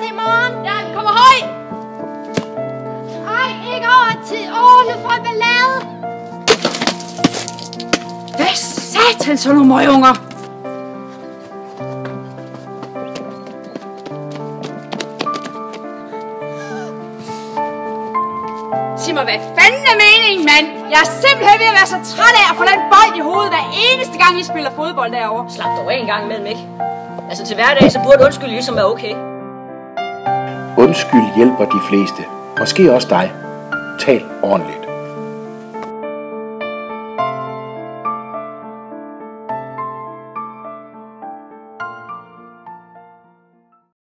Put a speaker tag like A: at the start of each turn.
A: i morgen.
B: Ja, vi kommer høj.
A: Ej, ikke over tid. Nu får jeg ballade.
B: Hvad satan, så nogle møgunger? Sig mig, hvad fanden er meningen, mand? Jeg er simpelthen ved at være så træt af at få den bold i hovedet hver eneste gang, I spiller fodbold derovre.
C: Slap dog af en gang imellem, ikke? Altså til hverdag, så burde undskyld ligesom være okay.
D: Undskyld hjælper de fleste. Måske også dig. Tal ordentligt.